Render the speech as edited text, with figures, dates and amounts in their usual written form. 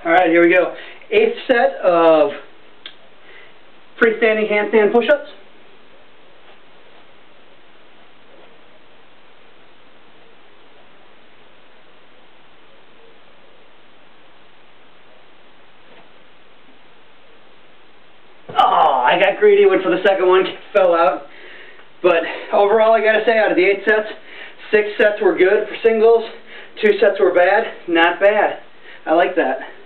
Alright, here we go. 8th set of freestanding handstand push-ups. Oh, I got greedy, went for the second one, fell out. But overall, I gotta say, out of the 8 sets, 6 sets were good for singles, 2 sets were bad, not bad. I like that.